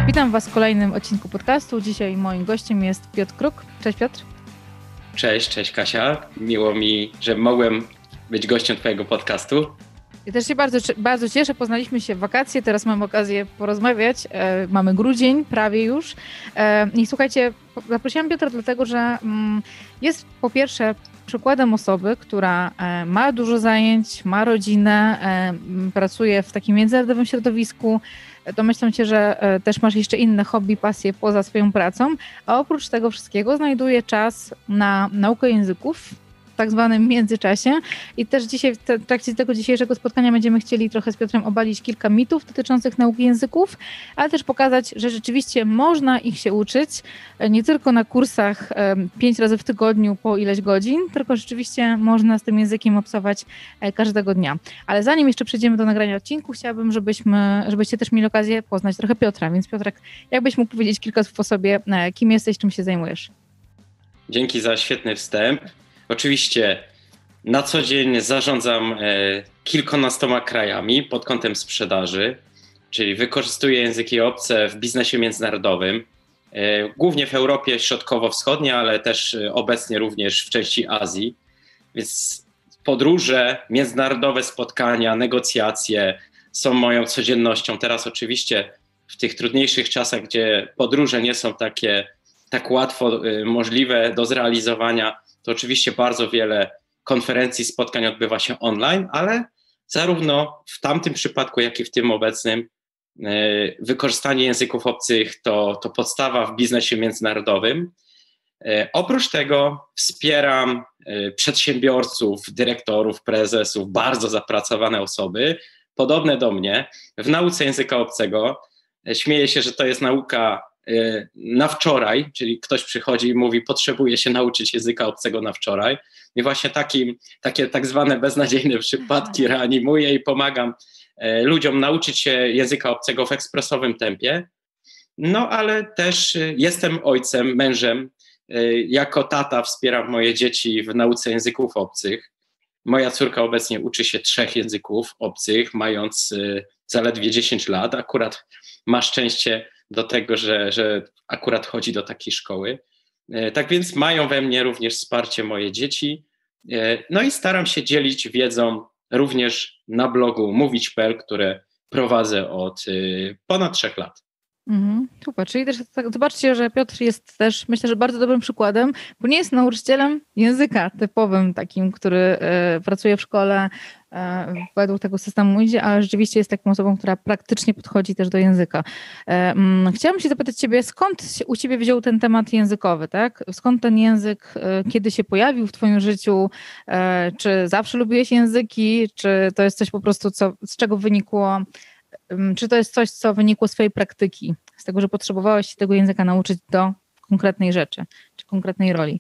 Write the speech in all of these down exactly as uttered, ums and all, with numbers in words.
Witam Was w kolejnym odcinku podcastu. Dzisiaj moim gościem jest Piotr Kruk. Cześć Piotr. Cześć, cześć Kasia. Miło mi, że mogłem być gościem Twojego podcastu. Ja też się bardzo, bardzo cieszę. Poznaliśmy się w wakacje, teraz mamy okazję porozmawiać. E, mamy grudzień, prawie już. E, I słuchajcie, zaprosiłam Piotra dlatego, że mm, jest po pierwsze przykładem osoby, która e, ma dużo zajęć, ma rodzinę, e, pracuje w takim międzynarodowym środowisku. Domyślam się, że e, też masz jeszcze inne hobby, pasje poza swoją pracą, a oprócz tego wszystkiego znajduje czas na naukę języków, w tak zwanym międzyczasie. I też dzisiaj, w trakcie tego dzisiejszego spotkania będziemy chcieli trochę z Piotrem obalić kilka mitów dotyczących nauki języków, ale też pokazać, że rzeczywiście można ich się uczyć, nie tylko na kursach pięć razy w tygodniu po ileś godzin, tylko rzeczywiście można z tym językiem obcować każdego dnia. Ale zanim jeszcze przejdziemy do nagrania odcinku, chciałabym, żebyśmy, żebyście też mieli okazję poznać trochę Piotra. Więc Piotrek, jakbyś mógł powiedzieć kilka słów o sobie, kim jesteś, czym się zajmujesz? Dzięki za świetny wstęp. Oczywiście na co dzień zarządzam e, kilkunastoma krajami pod kątem sprzedaży, czyli wykorzystuję języki obce w biznesie międzynarodowym, e, głównie w Europie Środkowo-Wschodniej, ale też e, obecnie również w części Azji. Więc podróże, międzynarodowe spotkania, negocjacje są moją codziennością. Teraz oczywiście w tych trudniejszych czasach, gdzie podróże nie są takie tak łatwo e, możliwe do zrealizowania, to oczywiście bardzo wiele konferencji, spotkań odbywa się online, ale zarówno w tamtym przypadku, jak i w tym obecnym wykorzystanie języków obcych to, to podstawa w biznesie międzynarodowym. Oprócz tego wspieram przedsiębiorców, dyrektorów, prezesów, bardzo zapracowane osoby, podobne do mnie, w nauce języka obcego. Śmieję się, że to jest nauka na wczoraj, czyli ktoś przychodzi i mówi, potrzebuje się nauczyć języka obcego na wczoraj. I właśnie takim, takie tak zwane beznadziejne przypadki reanimuję i pomagam ludziom nauczyć się języka obcego w ekspresowym tempie. No ale też jestem ojcem, mężem. Jako tata wspieram moje dzieci w nauce języków obcych. Moja córka obecnie uczy się trzech języków obcych, mając zaledwie dziesięć lat. Akurat ma szczęście do tego, że, że akurat chodzi do takiej szkoły. Tak więc mają we mnie również wsparcie moje dzieci. No i staram się dzielić wiedzą również na blogu mówić kropka p l, które prowadzę od ponad trzech lat. Mhm, super, czyli też tak, zobaczcie, że Piotr jest też, myślę, że bardzo dobrym przykładem, bo nie jest nauczycielem języka typowym takim, który e, pracuje w szkole, e, według tego systemu idzie, ale rzeczywiście jest taką osobą, która praktycznie podchodzi też do języka. E, m, chciałam się zapytać Ciebie, skąd się, u Ciebie wziął ten temat językowy, tak? Skąd ten język, e, kiedy się pojawił w Twoim życiu? E, czy zawsze lubiłeś języki? Czy to jest coś po prostu, co, z czego wynikło? Czy to jest coś, co wynikło z twojej praktyki, z tego, że potrzebowałeś się tego języka nauczyć do konkretnej rzeczy, czy konkretnej roli?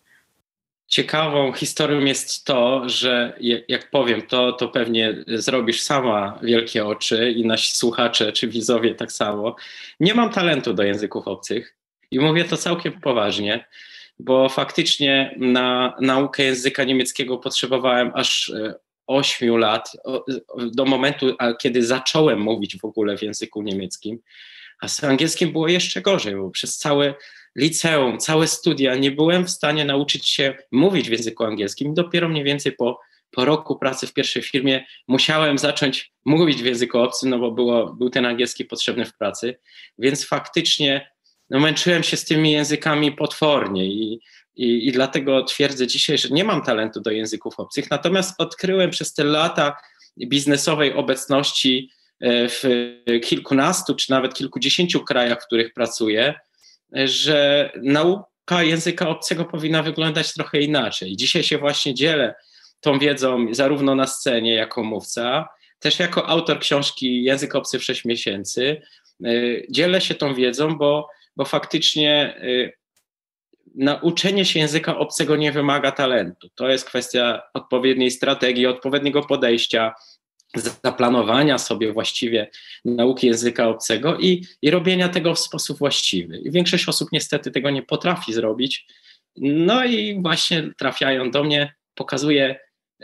Ciekawą historią jest to, że jak powiem, to, to pewnie zrobisz sama wielkie oczy i nasi słuchacze czy widzowie tak samo. Nie mam talentu do języków obcych i mówię to całkiem poważnie, bo faktycznie na naukę języka niemieckiego potrzebowałem aż ośmiu lat, do momentu, kiedy zacząłem mówić w ogóle w języku niemieckim, a z angielskim było jeszcze gorzej, bo przez całe liceum, całe studia nie byłem w stanie nauczyć się mówić w języku angielskim. Dopiero mniej więcej po, po roku pracy w pierwszej firmie musiałem zacząć mówić w języku obcym, no bo było, był ten angielski potrzebny w pracy, więc faktycznie no, męczyłem się z tymi językami potwornie i I, I dlatego twierdzę dzisiaj, że nie mam talentu do języków obcych, natomiast odkryłem przez te lata biznesowej obecności w kilkunastu czy nawet kilkudziesięciu krajach, w których pracuję, że nauka języka obcego powinna wyglądać trochę inaczej. Dzisiaj się właśnie dzielę tą wiedzą zarówno na scenie jako mówca, też jako autor książki Język obcy w sześć miesięcy. Dzielę się tą wiedzą, bo, bo faktycznie nauczenie się języka obcego nie wymaga talentu. To jest kwestia odpowiedniej strategii, odpowiedniego podejścia, zaplanowania sobie właściwie nauki języka obcego i, i robienia tego w sposób właściwy. I większość osób niestety tego nie potrafi zrobić. No i właśnie trafiają do mnie, pokazuję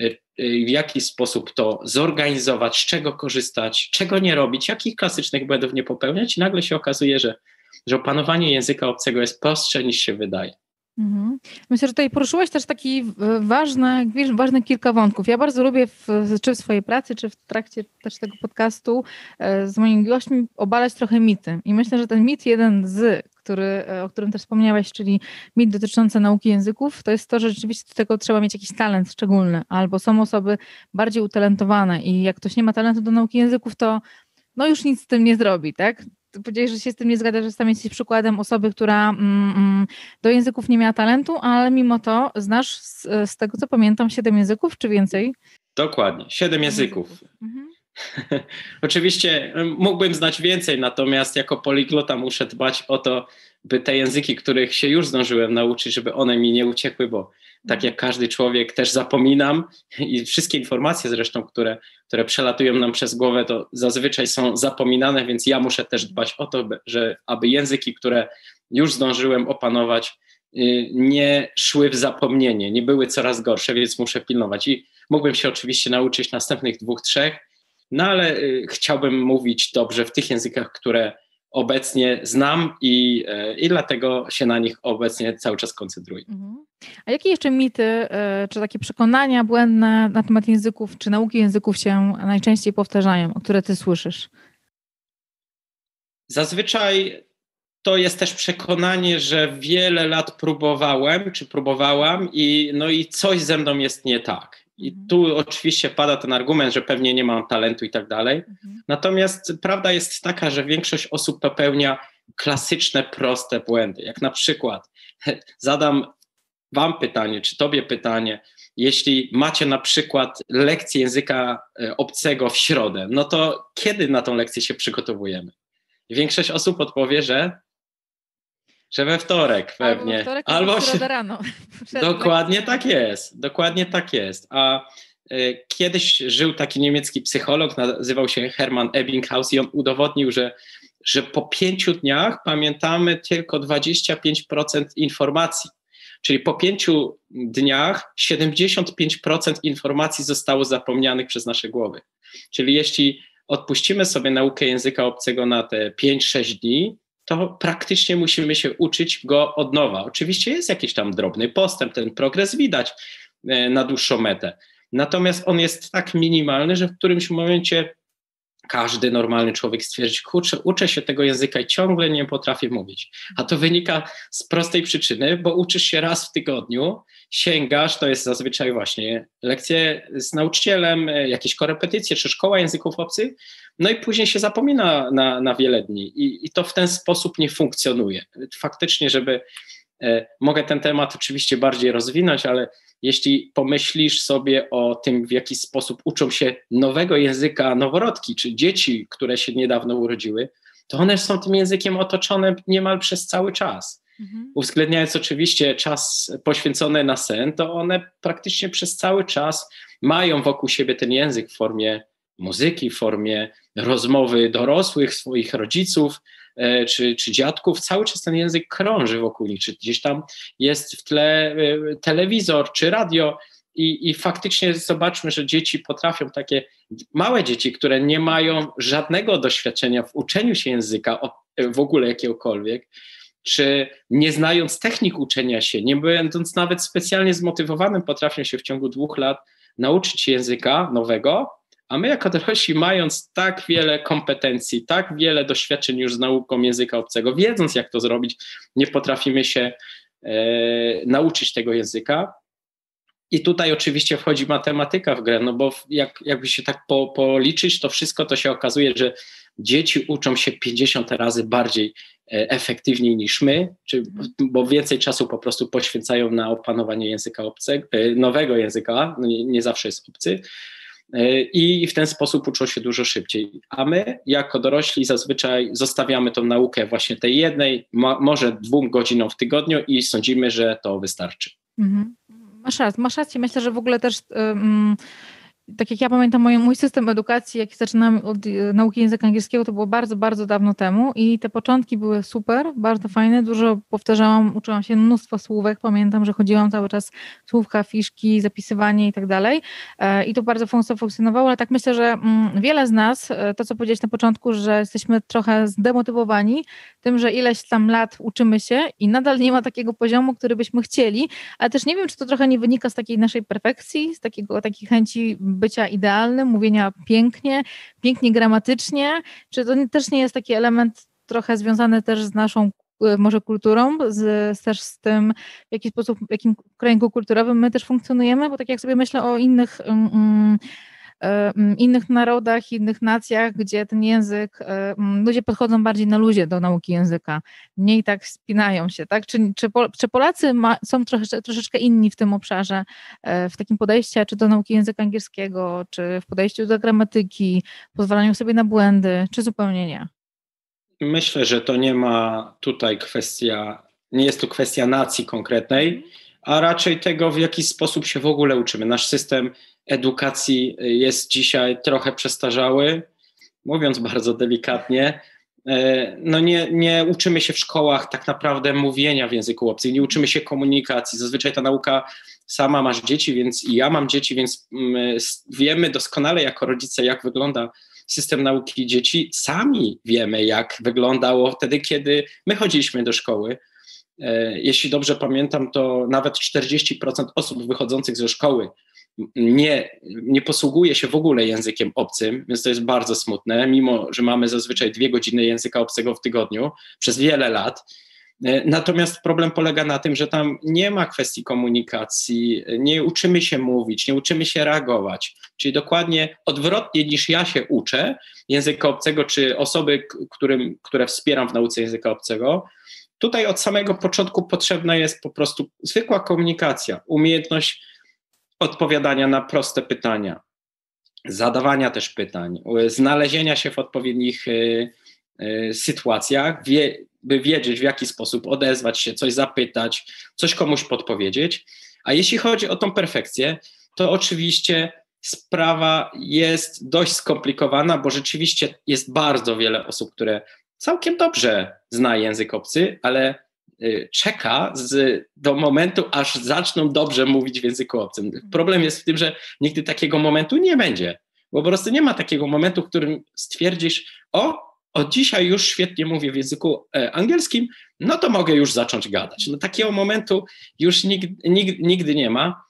w jaki sposób to zorganizować, z czego korzystać, czego nie robić, jakich klasycznych błędów nie popełniać i nagle się okazuje, że że opanowanie języka obcego jest prostsze niż się wydaje. Mhm. Myślę, że tutaj poruszyłeś też taki ważny, ważne kilka wątków. Ja bardzo lubię w, czy w swojej pracy, czy w trakcie też tego podcastu z moimi gośćmi obalać trochę mity. I myślę, że ten mit jeden z, który, o którym też wspomniałeś, czyli mit dotyczący nauki języków, to jest to, że rzeczywiście do tego trzeba mieć jakiś talent szczególny, albo są osoby bardziej utalentowane i jak ktoś nie ma talentu do nauki języków, to no już nic z tym nie zrobi, tak? Ty powiedziałeś, że się z tym nie zgadzasz, że sam jesteś przykładem osoby, która mm, do języków nie miała talentu, ale mimo to znasz z, z tego, co pamiętam, siedem języków, czy więcej? Dokładnie, siedem języków. języków. Mhm. Oczywiście mógłbym znać więcej, natomiast jako poliglota muszę dbać o to, by te języki, których się już zdążyłem nauczyć, żeby one mi nie uciekły, bo tak jak każdy człowiek też zapominam i wszystkie informacje zresztą, które, które przelatują nam przez głowę, to zazwyczaj są zapominane, więc ja muszę też dbać o to, że aby języki, które już zdążyłem opanować, nie szły w zapomnienie, nie były coraz gorsze, więc muszę pilnować. I mógłbym się oczywiście nauczyć następnych dwóch, trzech, no ale chciałbym mówić dobrze w tych językach, które obecnie znam i, i dlatego się na nich obecnie cały czas koncentruję. Mhm. A jakie jeszcze mity, czy takie przekonania błędne na temat języków, czy nauki języków się najczęściej powtarzają, o które ty słyszysz? Zazwyczaj to jest też przekonanie, że wiele lat próbowałem, czy próbowałam i, no i coś ze mną jest nie tak. I tu oczywiście pada ten argument, że pewnie nie mam talentu i tak dalej. Natomiast prawda jest taka, że większość osób popełnia klasyczne, proste błędy. Jak na przykład zadam wam pytanie, czy tobie pytanie, jeśli macie na przykład lekcję języka obcego w środę, no to kiedy na tą lekcję się przygotowujemy? Większość osób odpowie, że Że we wtorek pewnie. Albo we wtorek, albo w środę rano. Dokładnie tak jest. Dokładnie tak jest. A y, kiedyś żył taki niemiecki psycholog, nazywał się Hermann Ebbinghaus i on udowodnił, że, że po pięciu dniach pamiętamy tylko dwadzieścia pięć procent informacji. Czyli po pięciu dniach siedemdziesiąt pięć procent informacji zostało zapomnianych przez nasze głowy. Czyli jeśli odpuścimy sobie naukę języka obcego na te pięć sześć dni, to praktycznie musimy się uczyć go od nowa. Oczywiście jest jakiś tam drobny postęp, ten progres widać na dłuższą metę. Natomiast on jest tak minimalny, że w którymś momencie każdy normalny człowiek stwierdzi, kurczę, uczę się tego języka i ciągle nie potrafię mówić. A to wynika z prostej przyczyny, bo uczysz się raz w tygodniu, sięgasz, to jest zazwyczaj właśnie lekcje z nauczycielem, jakieś korepetycje czy szkoła języków obcych, no i później się zapomina na, na wiele dni I, i to w ten sposób nie funkcjonuje. Faktycznie, żeby, e, mogę ten temat oczywiście bardziej rozwinąć, ale jeśli pomyślisz sobie o tym, w jaki sposób uczą się nowego języka noworodki, czy dzieci, które się niedawno urodziły, to one są tym językiem otoczone niemal przez cały czas. Mhm. Uwzględniając oczywiście czas poświęcony na sen, to one praktycznie przez cały czas mają wokół siebie ten język w formie muzyki, w formie rozmowy dorosłych, swoich rodziców e, czy, czy dziadków. Cały czas ten język krąży wokół nich, czy gdzieś tam jest w tle e, telewizor czy radio i, i faktycznie zobaczmy, że dzieci potrafią, takie małe dzieci, które nie mają żadnego doświadczenia w uczeniu się języka w ogóle jakiegokolwiek, czy nie znając technik uczenia się, nie będąc nawet specjalnie zmotywowanym, potrafią się w ciągu dwóch lat nauczyć się języka nowego, a my jako dorośli, mając tak wiele kompetencji, tak wiele doświadczeń już z nauką języka obcego, wiedząc jak to zrobić, nie potrafimy się e, nauczyć tego języka. I tutaj oczywiście wchodzi matematyka w grę, no bo jak, jakby się tak po, policzyć, to wszystko to się okazuje, że dzieci uczą się pięćdziesiąt razy bardziej efektywniej niż my, czy, bo więcej czasu po prostu poświęcają na opanowanie języka obcego, nowego języka, no nie, nie zawsze jest obcy, i w ten sposób uczą się dużo szybciej. A my jako dorośli zazwyczaj zostawiamy tą naukę właśnie tej jednej, mo, może dwóm godzinom w tygodniu i sądzimy, że to wystarczy. Mhm. Masz rację, masz rację. Myślę, że w ogóle też um, tak jak ja pamiętam mój, mój system edukacji, jak zaczynam od nauki języka angielskiego, to było bardzo, bardzo dawno temu i te początki były super, bardzo fajne, dużo powtarzałam, uczyłam się mnóstwo słówek, pamiętam, że chodziłam cały czas słówka, fiszki, zapisywanie i tak dalej i to bardzo funkcjonowało, ale tak myślę, że wiele z nas, to co powiedziałeś na początku, że jesteśmy trochę zdemotywowani tym, że ileś tam lat uczymy się i nadal nie ma takiego poziomu, który byśmy chcieli, ale też nie wiem, czy to trochę nie wynika z takiej naszej perfekcji, z takiego, takiej chęci bycia idealnym, mówienia pięknie, pięknie gramatycznie, czy to też nie jest taki element trochę związany też z naszą może kulturą, z, też z tym, w jaki sposób, w jakim kręgu kulturowym my też funkcjonujemy, bo tak jak sobie myślę o innych um, innych narodach, innych nacjach, gdzie ten język, ludzie podchodzą bardziej na luzie do nauki języka, mniej tak spinają się, tak? Czy, czy, czy Polacy ma, są trosze, troszeczkę inni w tym obszarze, w takim podejściu, czy do nauki języka angielskiego, czy w podejściu do gramatyki, pozwalaniu sobie na błędy, czy zupełnie nie? Myślę, że to nie ma tutaj kwestia, nie jest to kwestia nacji konkretnej, a raczej tego, w jaki sposób się w ogóle uczymy. Nasz system edukacji jest dzisiaj trochę przestarzały, mówiąc bardzo delikatnie. No nie, nie uczymy się w szkołach tak naprawdę mówienia w języku obcym, nie uczymy się komunikacji. Zazwyczaj ta nauka, sama masz dzieci, więc i ja mam dzieci, więc wiemy doskonale jako rodzice, jak wygląda system nauki dzieci. Sami wiemy, jak wyglądało wtedy, kiedy my chodziliśmy do szkoły. Jeśli dobrze pamiętam, to nawet czterdzieści procent osób wychodzących ze szkoły nie, nie posługuje się w ogóle językiem obcym, więc to jest bardzo smutne, mimo że mamy zazwyczaj dwie godziny języka obcego w tygodniu przez wiele lat. Natomiast problem polega na tym, że tam nie ma kwestii komunikacji, nie uczymy się mówić, nie uczymy się reagować, czyli dokładnie odwrotnie niż ja się uczę języka obcego, czy osoby, którym, które wspieram w nauce języka obcego. Tutaj od samego początku potrzebna jest po prostu zwykła komunikacja, umiejętność odpowiadania na proste pytania, zadawania też pytań, znalezienia się w odpowiednich y, y, sytuacjach, wie, by wiedzieć, w jaki sposób odezwać się, coś zapytać, coś komuś podpowiedzieć. A jeśli chodzi o tą perfekcję, to oczywiście sprawa jest dość skomplikowana, bo rzeczywiście jest bardzo wiele osób, które całkiem dobrze zna język obcy, ale czeka z, do momentu, aż zaczną dobrze mówić w języku obcym. Problem jest w tym, że nigdy takiego momentu nie będzie, bo po prostu nie ma takiego momentu, w którym stwierdzisz, o, od dzisiaj już świetnie mówię w języku angielskim, no to mogę już zacząć gadać. No takiego momentu już nigdy, nigdy, nigdy nie ma,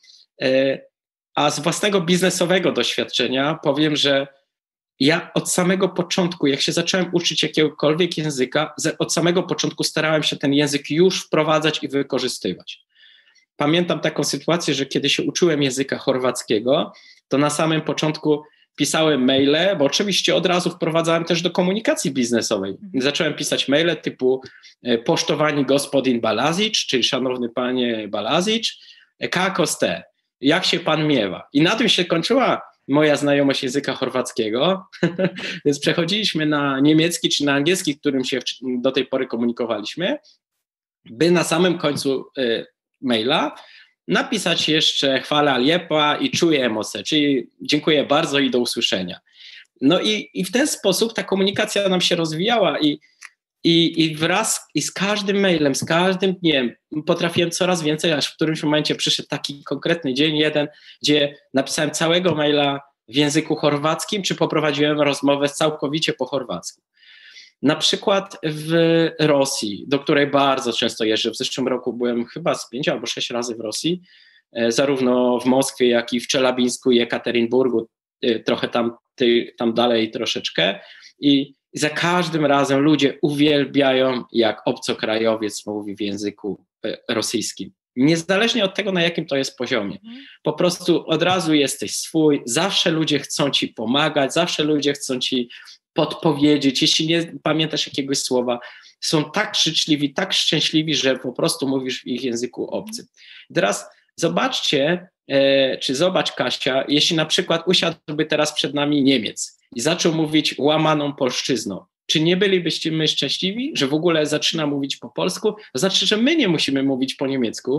a z własnego biznesowego doświadczenia powiem, że ja od samego początku, jak się zacząłem uczyć jakiegokolwiek języka, od samego początku starałem się ten język już wprowadzać i wykorzystywać. Pamiętam taką sytuację, że kiedy się uczyłem języka chorwackiego, to na samym początku pisałem maile, bo oczywiście od razu wprowadzałem też do komunikacji biznesowej. Zacząłem pisać maile typu poštovani gospodin Balazić, czyli szanowny panie Balazić, kako ste, jak się pan miewa? I na tym się kończyła moja znajomość języka chorwackiego, więc przechodziliśmy na niemiecki czy na angielski, którym się do tej pory komunikowaliśmy, by na samym końcu y, maila napisać jeszcze hvala lijepa i czujemy se, czyli dziękuję bardzo i do usłyszenia. No i, i w ten sposób ta komunikacja nam się rozwijała i, i, i wraz i z każdym mailem, z każdym dniem potrafiłem coraz więcej, aż w którymś momencie przyszedł taki konkretny dzień jeden, gdzie napisałem całego maila w języku chorwackim, czy poprowadziłem rozmowę całkowicie po chorwacku. Na przykład w Rosji, do której bardzo często jeżdżę. W zeszłym roku byłem chyba z pięć albo sześć razy w Rosji, zarówno w Moskwie, jak i w Czelabińsku i Jekaterynburgu, trochę tam, tam dalej troszeczkę. I za każdym razem ludzie uwielbiają, jak obcokrajowiec mówi w języku rosyjskim. Niezależnie od tego, na jakim to jest poziomie. Po prostu od razu jesteś swój, zawsze ludzie chcą ci pomagać, zawsze ludzie chcą ci podpowiedzieć, jeśli nie pamiętasz jakiegoś słowa, są tak życzliwi, tak szczęśliwi, że po prostu mówisz w ich języku obcym. Teraz zobaczcie, e, czy zobacz Kasia, jeśli na przykład usiadłby teraz przed nami Niemiec i zaczął mówić łamaną polszczyzną, czy nie bylibyście my szczęśliwi, że w ogóle zaczyna mówić po polsku? To znaczy, że my nie musimy mówić po niemiecku,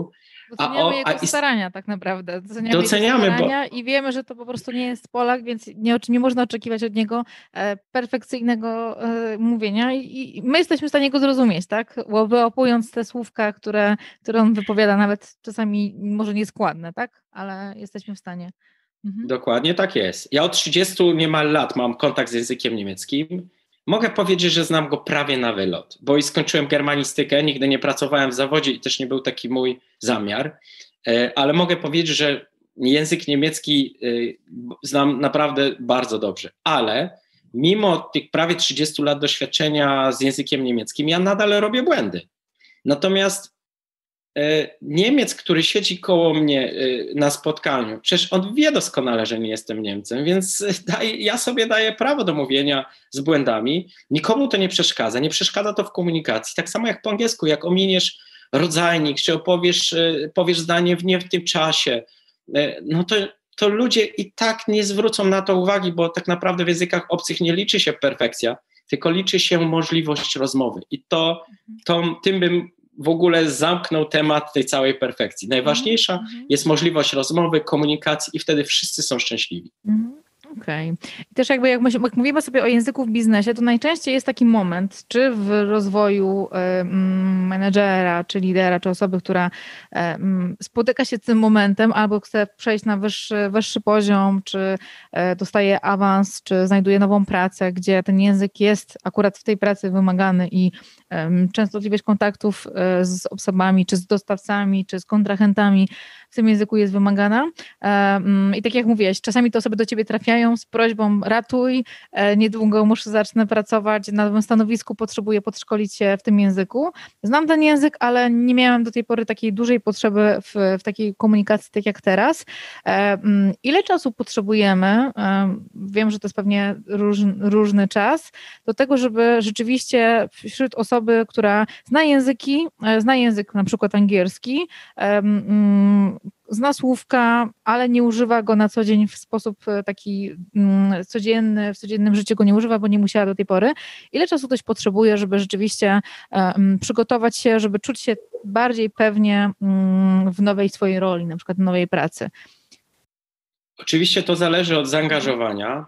Doceniamy A o, jego a ist... starania tak naprawdę. Doceniamy, Doceniamy, jego starania bo... i wiemy, że to po prostu nie jest Polak, więc nie, nie można oczekiwać od niego e, perfekcyjnego e, mówienia I, i my jesteśmy w stanie go zrozumieć, tak? Wyapując te słówka, które, które on wypowiada, nawet czasami może nieskładne, tak? Ale jesteśmy w stanie. Mhm. Dokładnie tak jest. Ja od trzydziestu niemal lat mam kontakt z językiem niemieckim. Mogę powiedzieć, że znam go prawie na wylot, bo i skończyłem germanistykę, nigdy nie pracowałem w zawodzie i też nie był taki mój zamiar, ale mogę powiedzieć, że język niemiecki znam naprawdę bardzo dobrze, ale mimo tych prawie trzydziestu lat doświadczenia z językiem niemieckim, ja nadal robię błędy. Natomiast Niemiec, który siedzi koło mnie na spotkaniu, przecież on wie doskonale, że nie jestem Niemcem, więc daj, ja sobie daję prawo do mówienia z błędami. Nikomu to nie przeszkadza, nie przeszkadza to w komunikacji. Tak samo jak po angielsku, jak ominiesz rodzajnik, czy opowiesz powiesz zdanie w nie w tym czasie, no to, to ludzie i tak nie zwrócą na to uwagi, bo tak naprawdę w językach obcych nie liczy się perfekcja, tylko liczy się możliwość rozmowy. I to, to tym bym w ogóle zamknął temat tej całej perfekcji. Najważniejsza mm-hmm. jest możliwość rozmowy, komunikacji i wtedy wszyscy są szczęśliwi. Mm-hmm. Okej. Okay. I też jakby jak, my, jak mówimy sobie o języku w biznesie, to najczęściej jest taki moment, czy w rozwoju y, menedżera, czy lidera, czy osoby, która y, spotyka się z tym momentem, albo chce przejść na wyższy, wyższy poziom, czy y, dostaje awans, czy znajduje nową pracę, gdzie ten język jest akurat w tej pracy wymagany i y, częstotliwość kontaktów y, z osobami, czy z dostawcami, czy z kontrahentami w tym języku jest wymagana. Y, I tak jak mówiłeś, czasami te osoby do ciebie trafiają z prośbą ratuj, niedługo muszę zacznę pracować na nowym stanowisku, potrzebuję podszkolić się w tym języku. Znam ten język, ale nie miałam do tej pory takiej dużej potrzeby w, w takiej komunikacji, tak jak teraz. Ile czasu potrzebujemy, wiem, że to jest pewnie róż, różny czas, do tego, żeby rzeczywiście wśród osoby, która zna języki, zna język na przykład angielski, zna słówka, ale nie używa go na co dzień w sposób taki mm, codzienny, w codziennym życiu go nie używa, bo nie musiała do tej pory. Ile czasu ktoś potrzebuje, żeby rzeczywiście um, przygotować się, żeby czuć się bardziej pewnie um, w nowej swojej roli, na przykład w nowej pracy? Oczywiście to zależy od zaangażowania.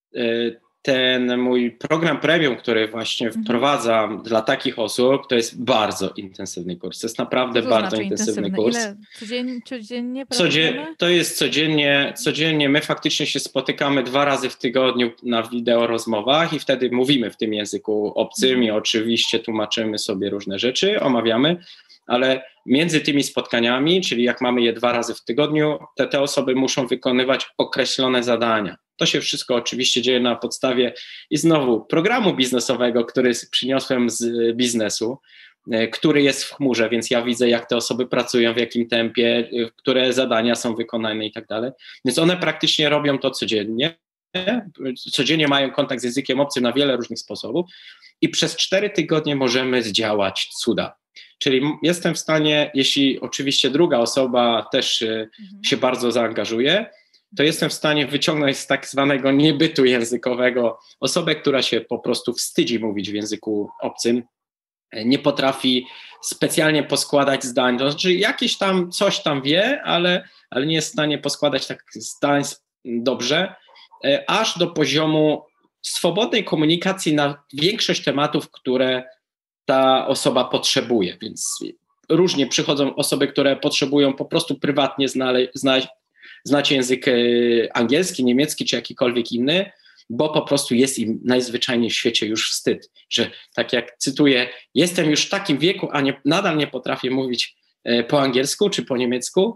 Ten mój program premium, który właśnie mhm. wprowadzam dla takich osób, to jest bardzo intensywny kurs. To jest naprawdę to bardzo znaczy intensywny, intensywny kurs. Ile codziennie, codziennie pracujemy? To jest codziennie, codziennie. My faktycznie się spotykamy dwa razy w tygodniu na wideo rozmowach i wtedy mówimy w tym języku obcym mhm. i oczywiście tłumaczymy sobie różne rzeczy, omawiamy, ale między tymi spotkaniami, czyli jak mamy je dwa razy w tygodniu, te, te osoby muszą wykonywać określone zadania. To się wszystko oczywiście dzieje na podstawie i znowu programu biznesowego, który przyniosłem z biznesu, który jest w chmurze, więc ja widzę, jak te osoby pracują, w jakim tempie, które zadania są wykonane i tak dalej. Więc one praktycznie robią to codziennie. Codziennie mają kontakt z językiem obcym na wiele różnych sposobów i przez cztery tygodnie możemy zdziałać cuda. Czyli jestem w stanie, jeśli oczywiście druga osoba też mhm. się bardzo zaangażuje, to jestem w stanie wyciągnąć z tak zwanego niebytu językowego osobę, która się po prostu wstydzi mówić w języku obcym, nie potrafi specjalnie poskładać zdań, to znaczy jakieś tam coś tam wie, ale, ale nie jest w stanie poskładać tak zdań dobrze, aż do poziomu swobodnej komunikacji na większość tematów, które ta osoba potrzebuje, więc różnie przychodzą osoby, które potrzebują po prostu prywatnie znale- znaleźć znać język angielski, niemiecki czy jakikolwiek inny, bo po prostu jest im najzwyczajniej w świecie już wstyd, że tak jak cytuję, jestem już w takim wieku, a nie, nadal nie potrafię mówić po angielsku czy po niemiecku,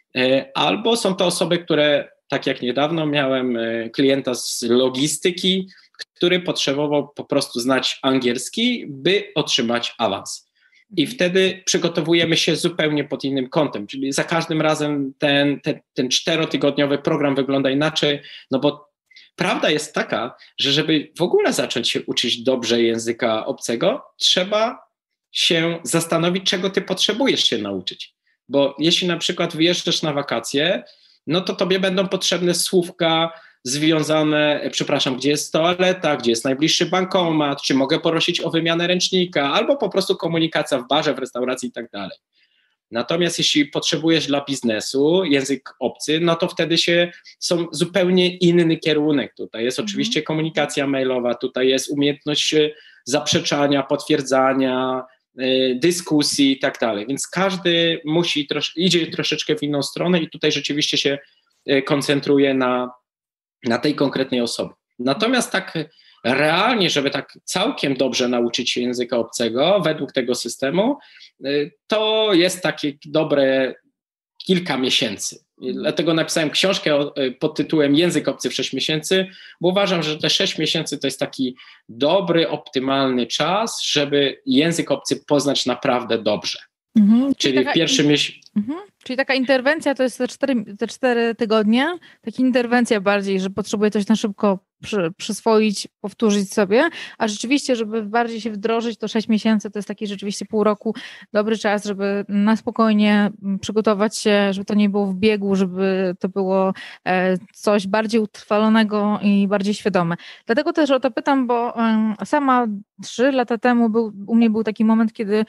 albo są to osoby, które, tak jak niedawno miałem klienta z logistyki, który potrzebował po prostu znać angielski, by otrzymać awans. I wtedy przygotowujemy się zupełnie pod innym kątem, czyli za każdym razem ten, ten, ten czterotygodniowy program wygląda inaczej, no bo prawda jest taka, że żeby w ogóle zacząć się uczyć dobrze języka obcego, trzeba się zastanowić, czego ty potrzebujesz się nauczyć. Bo jeśli na przykład wyjeżdżasz na wakacje, no to tobie będą potrzebne słówka związane, przepraszam, gdzie jest toaleta, gdzie jest najbliższy bankomat, czy mogę prosić o wymianę ręcznika, albo po prostu komunikacja w barze, w restauracji i tak dalej. Natomiast jeśli potrzebujesz dla biznesu język obcy, no to wtedy się są zupełnie inny kierunek. Tutaj jest mhm. oczywiście komunikacja mailowa, tutaj jest umiejętność zaprzeczania, potwierdzania, y, dyskusji i tak dalej. Więc każdy musi trosz, idzie troszeczkę w inną stronę i tutaj rzeczywiście się y, koncentruje na, na tej konkretnej osobie. Natomiast tak realnie, żeby tak całkiem dobrze nauczyć się języka obcego według tego systemu, to jest takie dobre kilka miesięcy. Dlatego napisałem książkę pod tytułem Język obcy w sześć miesięcy, bo uważam, że te sześć miesięcy to jest taki dobry, optymalny czas, żeby język obcy poznać naprawdę dobrze. Mhm, czyli czyli w pierwszym miesiącu... Mhm. Czyli taka interwencja to jest te cztery, te cztery tygodnie, taka interwencja bardziej, że potrzebuję coś na szybko przy, przyswoić, powtórzyć sobie, a rzeczywiście, żeby bardziej się wdrożyć, to sześć miesięcy to jest taki rzeczywiście pół roku, dobry czas, żeby na spokojnie przygotować się, żeby to nie było w biegu, żeby to było coś bardziej utrwalonego i bardziej świadome. Dlatego też o to pytam, bo sama trzy lata temu był, u mnie był taki moment, kiedy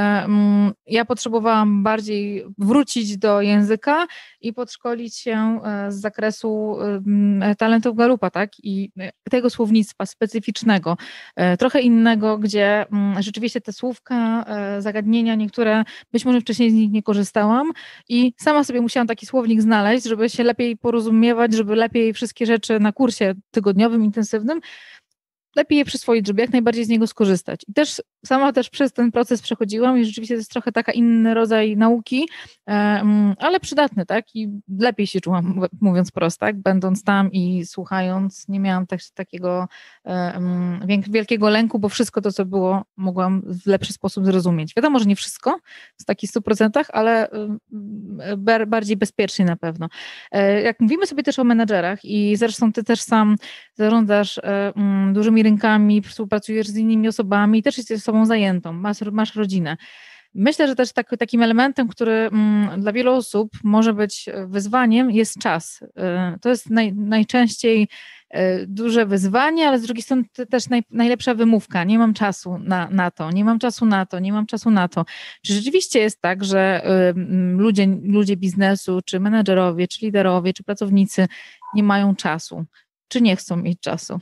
ja potrzebowałam bardziej wrócić do języka i podszkolić się z zakresu talentów Galupa, tak? I tego słownictwa specyficznego, trochę innego, gdzie rzeczywiście te słówka, zagadnienia, niektóre być może wcześniej z nich nie korzystałam i sama sobie musiałam taki słownik znaleźć, żeby się lepiej porozumiewać, żeby lepiej wszystkie rzeczy na kursie tygodniowym, intensywnym lepiej je przyswoić, żeby jak najbardziej z niego skorzystać. I też sama też przez ten proces przechodziłam i rzeczywiście to jest trochę taka inny rodzaj nauki, ale przydatny, tak? I lepiej się czułam, mówiąc prosto, tak? Będąc tam i słuchając, nie miałam też takiego wielkiego lęku, bo wszystko to, co było, mogłam w lepszy sposób zrozumieć. Wiadomo, że nie wszystko w takich stu procentach, ale bardziej bezpiecznie na pewno. Jak mówimy sobie też o menedżerach i zresztą ty też sam zarządzasz dużymi rynkami, współpracujesz z innymi osobami i też jesteś osobą zajętą, masz, masz rodzinę. Myślę, że też tak, takim elementem, który mm, dla wielu osób może być wyzwaniem, jest czas. To jest naj, najczęściej duże wyzwanie, ale z drugiej strony też naj, najlepsza wymówka. Nie mam czasu na, na to, nie mam czasu na to, nie mam czasu na to. Czy rzeczywiście jest tak, że y, ludzie, ludzie biznesu, czy menedżerowie, czy liderowie, czy pracownicy nie mają czasu, czy nie chcą mieć czasu?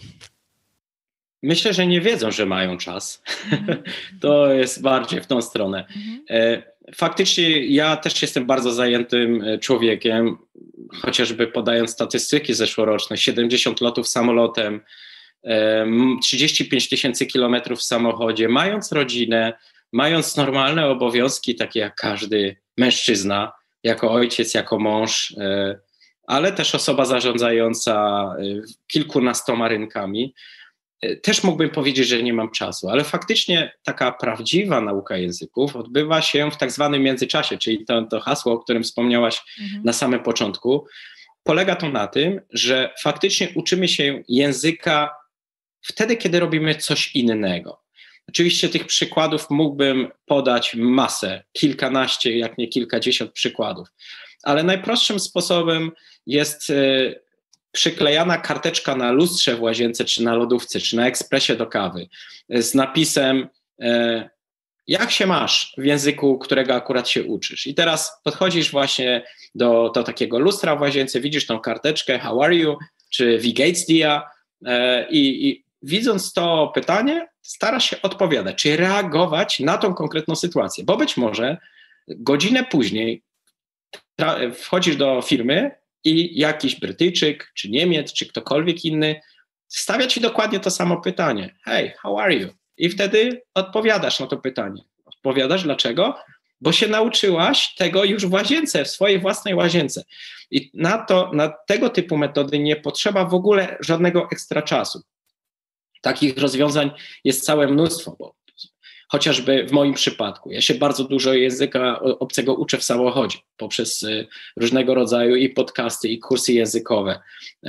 Myślę, że nie wiedzą, że mają czas. Mm. To jest bardziej w tą stronę. Mm. Faktycznie ja też jestem bardzo zajętym człowiekiem, chociażby podając statystyki zeszłoroczne, siedemdziesiąt lotów samolotem, trzydzieści pięć tysięcy kilometrów w samochodzie, mając rodzinę, mając normalne obowiązki, takie jak każdy mężczyzna, jako ojciec, jako mąż, ale też osoba zarządzająca kilkunastoma rynkami. Też mógłbym powiedzieć, że nie mam czasu, ale faktycznie taka prawdziwa nauka języków odbywa się w tak zwanym międzyczasie, czyli to, to hasło, o którym wspomniałaś mhm. na samym początku. Polega to na tym, że faktycznie uczymy się języka wtedy, kiedy robimy coś innego. Oczywiście tych przykładów mógłbym podać masę, kilkanaście, jak nie kilkadziesiąt przykładów, ale najprostszym sposobem jest przyklejana karteczka na lustrze w łazience, czy na lodówce, czy na ekspresie do kawy z napisem e, jak się masz w języku, którego akurat się uczysz. I teraz podchodzisz właśnie do, do takiego lustra w łazience, widzisz tą karteczkę how are you, czy wie geht's dir e, i, i widząc to pytanie starasz się odpowiadać, czyli reagować na tą konkretną sytuację, bo być może godzinę później tra- wchodzisz do firmy i jakiś Brytyjczyk, czy Niemiec, czy ktokolwiek inny stawia ci dokładnie to samo pytanie. Hey, how are you? I wtedy odpowiadasz na to pytanie. Odpowiadasz dlaczego? Bo się nauczyłaś tego już w łazience, w swojej własnej łazience. I na, to, na tego typu metody nie potrzeba w ogóle żadnego ekstra czasu. Takich rozwiązań jest całe mnóstwo, bo chociażby w moim przypadku. Ja się bardzo dużo języka obcego uczę w samochodzie poprzez różnego rodzaju i podcasty, i kursy językowe.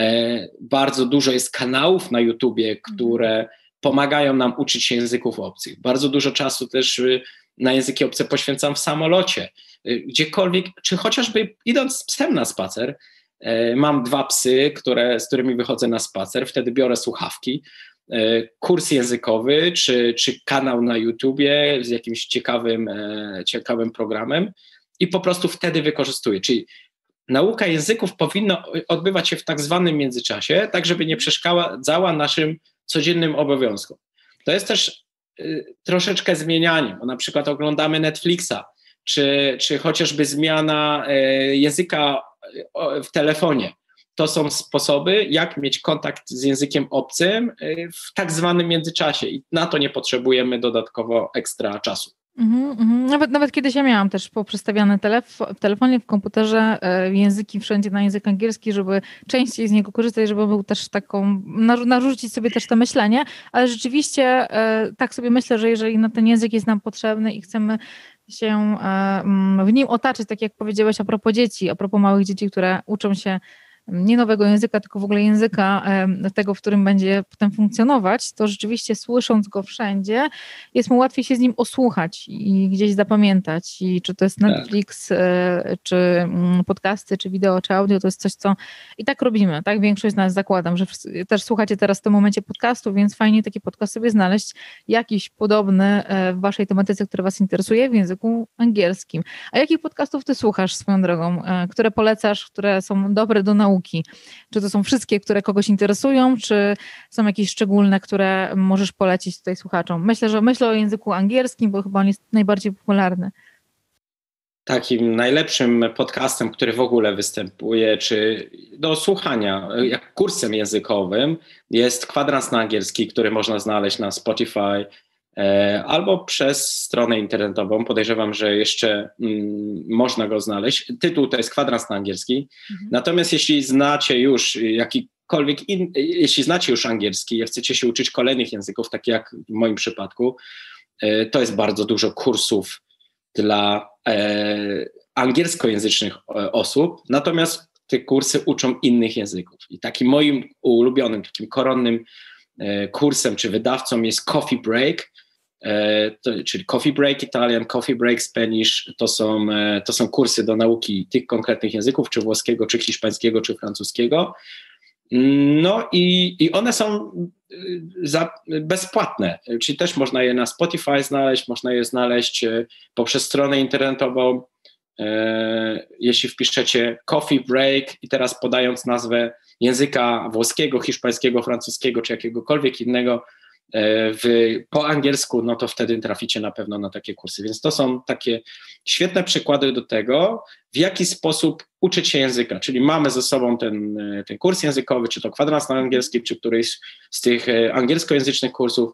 Bardzo dużo jest kanałów na YouTubie, które pomagają nam uczyć się języków obcych. Bardzo dużo czasu też na języki obce poświęcam w samolocie. Gdziekolwiek, czy chociażby idąc z psem na spacer. Mam dwa psy, które, z którymi wychodzę na spacer, wtedy biorę słuchawki. Kurs językowy, czy, czy kanał na YouTubie z jakimś ciekawym, ciekawym programem i po prostu wtedy wykorzystuję. Czyli nauka języków powinna odbywać się w tak zwanym międzyczasie, tak żeby nie przeszkadzała naszym codziennym obowiązkom. To jest też y, troszeczkę zmienianie, bo na przykład oglądamy Netflixa, czy, czy chociażby zmiana y, języka y, w telefonie. To są sposoby, jak mieć kontakt z językiem obcym y, w tak zwanym międzyczasie i na to nie potrzebujemy dodatkowo ekstra czasu. Mhm, mhm. Nawet, nawet kiedyś ja miałam też poprzestawiane telefo- w telefonie, w komputerze e, języki wszędzie na język angielski, żeby częściej z niego korzystać, żeby był też taką, naru- narzucić sobie też to myślenie, ale rzeczywiście e, tak sobie myślę, że jeżeli na ten język jest nam potrzebny i chcemy się e, m, w nim otaczyć, tak jak powiedziałeś a propos dzieci, a propos małych dzieci, które uczą się nie nowego języka, tylko w ogóle języka e, tego, w którym będzie potem funkcjonować, to rzeczywiście słysząc go wszędzie, jest mu łatwiej się z nim osłuchać i gdzieś zapamiętać. I czy to jest Netflix, e, czy mm, podcasty, czy wideo, czy audio, to jest coś, co i tak robimy, tak? Większość z nas zakładam, że wszyscy, też słuchacie teraz w tym momencie podcastu, więc fajnie taki podcast sobie znaleźć, jakiś podobny e, w waszej tematyce, która was interesuje w języku angielskim. A jakich podcastów ty słuchasz swoją drogą? E, które polecasz, które są dobre do nauki? Czy to są wszystkie, które kogoś interesują, czy są jakieś szczególne, które możesz polecić tutaj słuchaczom? Myślę, że myślę o języku angielskim, bo chyba on jest najbardziej popularny. Takim najlepszym podcastem, który w ogóle występuje, czy do słuchania, jak kursem językowym, jest Kwadrans na angielski, który można znaleźć na Spotify e, albo przez stronę internetową. Podejrzewam, że jeszcze mm, można go znaleźć. Tytuł to jest Kwadrans na angielski. Mhm. Natomiast jeśli znacie już jakikolwiek, in, jeśli znacie już angielski i chcecie się uczyć kolejnych języków, tak jak w moim przypadku, e, to jest bardzo dużo kursów dla e, angielskojęzycznych osób, natomiast te kursy uczą innych języków. I takim moim ulubionym, takim koronnym e, kursem czy wydawcą jest Coffee Break, e, to, czyli Coffee Break Italian, Coffee Break Spanish. To są, e, to są kursy do nauki tych konkretnych języków, czy włoskiego, czy hiszpańskiego, czy francuskiego. No i, i one są za, bezpłatne, czyli też można je na Spotify znaleźć, można je znaleźć poprzez stronę internetową. E, jeśli wpiszecie Coffee Break i teraz podając nazwę języka włoskiego, hiszpańskiego, francuskiego czy jakiegokolwiek innego e, w, po angielsku, no to wtedy traficie na pewno na takie kursy. Więc to są takie świetne przykłady do tego, w jaki sposób uczyć się języka. Czyli mamy ze sobą ten, ten kurs językowy, czy to kwadrans na angielski, czy któryś z tych angielskojęzycznych kursów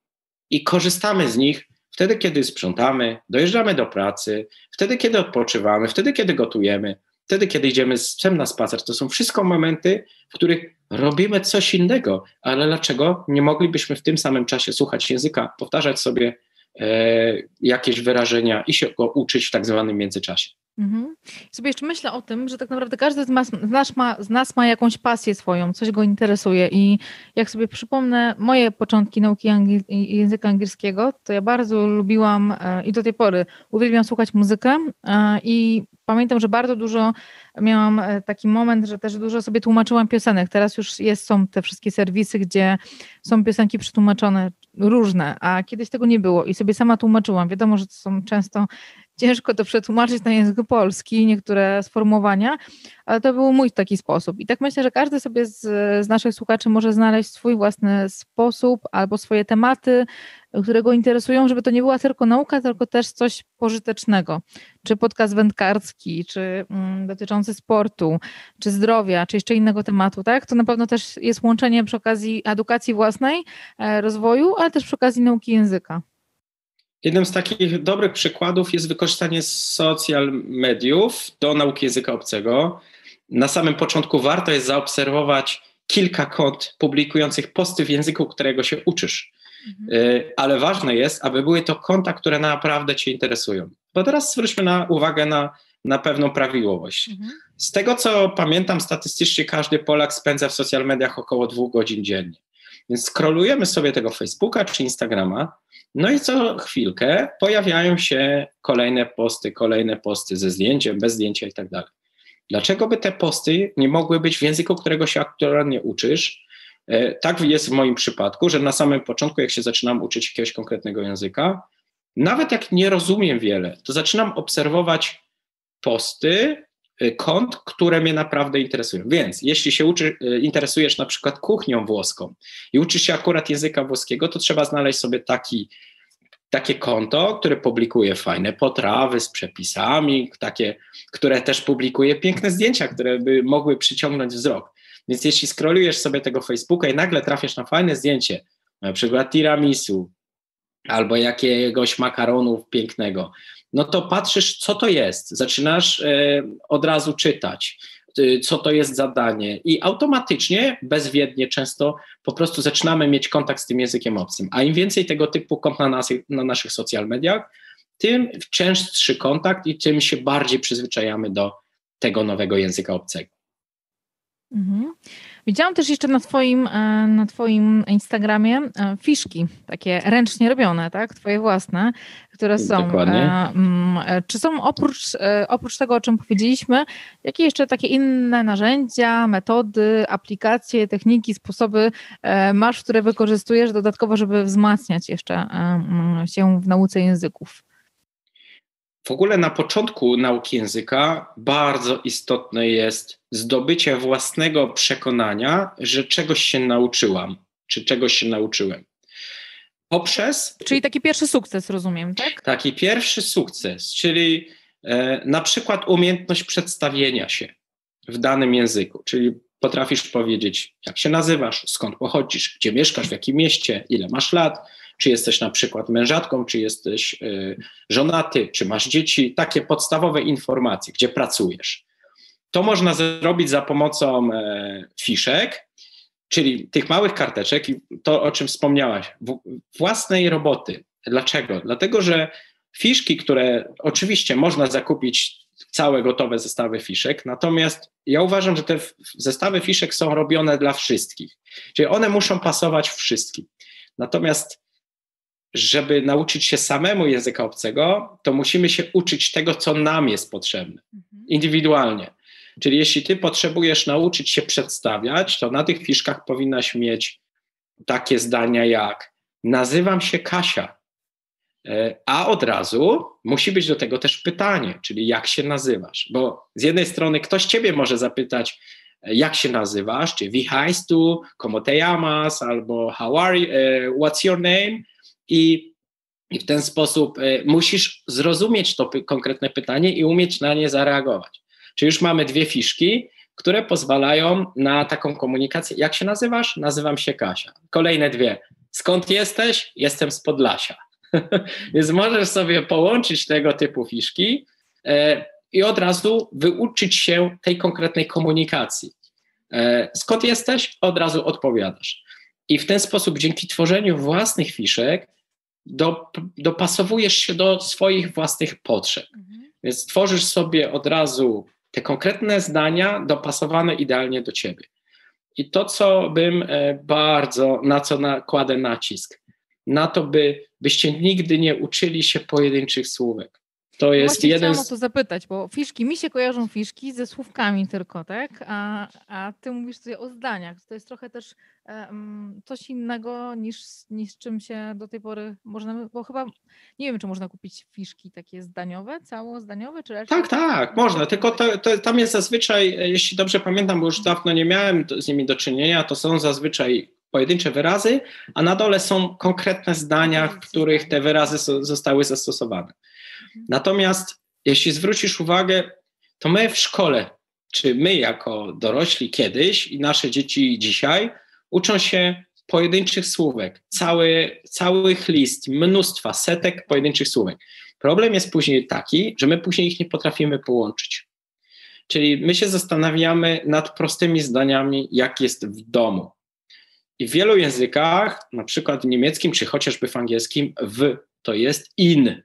i korzystamy z nich wtedy, kiedy sprzątamy, dojeżdżamy do pracy, wtedy, kiedy odpoczywamy, wtedy, kiedy gotujemy, wtedy, kiedy idziemy z psem na spacer. To są wszystko momenty, w których robimy coś innego, ale dlaczego nie moglibyśmy w tym samym czasie słuchać języka, powtarzać sobie e, jakieś wyrażenia i się go uczyć w tak zwanym międzyczasie. Mhm. Sobie jeszcze myślę o tym, że tak naprawdę każdy z nas, z, nas ma, z nas ma jakąś pasję swoją, coś go interesuje i jak sobie przypomnę moje początki nauki angiel- języka angielskiego, to ja bardzo lubiłam e, i do tej pory uwielbiam słuchać muzykę e, i pamiętam, że bardzo dużo miałam taki moment, że też dużo sobie tłumaczyłam piosenek. Teraz już jest, są te wszystkie serwisy, gdzie są piosenki przetłumaczone różne, a kiedyś tego nie było i sobie sama tłumaczyłam. Wiadomo, że to są często ciężko to przetłumaczyć na język polski, niektóre sformułowania, ale to był mój taki sposób. I tak myślę, że każdy sobie z, z naszych słuchaczy może znaleźć swój własny sposób albo swoje tematy, które go interesują, żeby to nie była tylko nauka, tylko też coś pożytecznego. Czy podcast wędkarski, czy mm, dotyczący sportu, czy zdrowia, czy jeszcze innego tematu, tak? To na pewno też jest łączenie przy okazji edukacji własnej, e, rozwoju, ale też przy okazji nauki języka. Jednym z takich dobrych przykładów jest wykorzystanie social mediów do nauki języka obcego. Na samym początku warto jest zaobserwować kilka kont publikujących posty w języku, którego się uczysz. Mhm. Ale ważne jest, aby były to konta, które naprawdę cię interesują. Bo teraz zwróćmy na uwagę na, na pewną prawidłowość. Mhm. Z tego, co pamiętam, statystycznie każdy Polak spędza w social mediach około dwóch godzin dziennie. Więc scrollujemy sobie tego Facebooka czy Instagrama, no i co chwilkę pojawiają się kolejne posty, kolejne posty ze zdjęciem, bez zdjęcia i tak dalej. Dlaczego by te posty nie mogły być w języku, którego się aktualnie uczysz? Tak jest w moim przypadku, że na samym początku, jak się zaczynam uczyć jakiegoś konkretnego języka, nawet jak nie rozumiem wiele, to zaczynam obserwować posty kont, które mnie naprawdę interesują. Więc jeśli się uczy, interesujesz na przykład kuchnią włoską i uczysz się akurat języka włoskiego, to trzeba znaleźć sobie taki, takie konto, które publikuje fajne potrawy z przepisami, takie, które też publikuje piękne zdjęcia, które by mogły przyciągnąć wzrok. Więc jeśli scrollujesz sobie tego Facebooka i nagle trafisz na fajne zdjęcie, na przykład tiramisu albo jakiegoś makaronu pięknego, no to patrzysz, co to jest, zaczynasz e, od razu czytać, y, co to jest zadanie i automatycznie, bezwiednie często po prostu zaczynamy mieć kontakt z tym językiem obcym. A im więcej tego typu kont na, nas, na naszych social mediach, tym częstszy kontakt i tym się bardziej przyzwyczajamy do tego nowego języka obcego. Mhm. Widziałam też jeszcze na twoim, na twoim Instagramie fiszki, takie ręcznie robione, tak? Twoje własne, które są. Dokładnie. Czy są oprócz, oprócz tego, o czym powiedzieliśmy, jakie jeszcze takie inne narzędzia, metody, aplikacje, techniki, sposoby masz, które wykorzystujesz dodatkowo, żeby wzmacniać jeszcze się w nauce języków? W ogóle na początku nauki języka bardzo istotne jest zdobycie własnego przekonania, że czegoś się nauczyłam, czy czegoś się nauczyłem. Poprzez... Czyli taki pierwszy sukces, rozumiem, tak? Taki pierwszy sukces, czyli e, na przykład umiejętność przedstawienia się w danym języku, czyli potrafisz powiedzieć, jak się nazywasz, skąd pochodzisz, gdzie mieszkasz, w jakim mieście, ile masz lat, czy jesteś na przykład mężatką, czy jesteś y, żonaty, czy masz dzieci, takie podstawowe informacje, gdzie pracujesz. To można zrobić za pomocą e, fiszek, czyli tych małych karteczek i to, o czym wspomniałaś, w, własnej roboty. Dlaczego? Dlatego, że fiszki, które oczywiście można zakupić całe gotowe zestawy fiszek, natomiast ja uważam, że te zestawy fiszek są robione dla wszystkich, czyli one muszą pasować wszystkim. Natomiast żeby nauczyć się samemu języka obcego, to musimy się uczyć tego, co nam jest potrzebne, indywidualnie. Czyli jeśli ty potrzebujesz nauczyć się przedstawiać, to na tych fiszkach powinnaś mieć takie zdania jak nazywam się Kasia, a od razu musi być do tego też pytanie, czyli jak się nazywasz, bo z jednej strony ktoś ciebie może zapytać, jak się nazywasz, czy wie heißt du, como te llamas, albo how are you, what's your name, I, i w ten sposób y, musisz zrozumieć to p- konkretne pytanie i umieć na nie zareagować. Czyli już mamy dwie fiszki, które pozwalają na taką komunikację. Jak się nazywasz? Nazywam się Kasia. Kolejne dwie. Skąd jesteś? Jestem z Podlasia. Więc możesz sobie połączyć tego typu fiszki y, i od razu wyuczyć się tej konkretnej komunikacji. Y, skąd jesteś? Od razu odpowiadasz. I w ten sposób dzięki tworzeniu własnych fiszek do, dopasowujesz się do swoich własnych potrzeb. Mhm. Więc tworzysz sobie od razu te konkretne zdania dopasowane idealnie do ciebie. I to, co bym bardzo, na co nakładę nacisk, na to, by, byście nigdy nie uczyli się pojedynczych słówek. To jest Właśnie jeden chciałam z... o to zapytać, bo fiszki, mi się kojarzą fiszki ze słówkami tylko, tak? A, a ty mówisz tutaj o zdaniach. To jest trochę też um, coś innego niż, niż czym się do tej pory można, bo chyba nie wiem, czy można kupić fiszki takie zdaniowe, całozdaniowe, czy raczej... Tak, tak, można, tylko to, to, tam jest zazwyczaj, jeśli dobrze pamiętam, bo już dawno nie miałem z nimi do czynienia, to są zazwyczaj pojedyncze wyrazy, a na dole są konkretne zdania, w których te wyrazy so, zostały zastosowane. Natomiast jeśli zwrócisz uwagę, to my w szkole, czy my jako dorośli kiedyś i nasze dzieci dzisiaj uczą się pojedynczych słówek, cały, całych list, mnóstwa, setek pojedynczych słówek. Problem jest później taki, że my później ich nie potrafimy połączyć. Czyli my się zastanawiamy nad prostymi zdaniami, jak jest w domu. I w wielu językach, na przykład w niemieckim, czy chociażby w angielskim, w to jest in.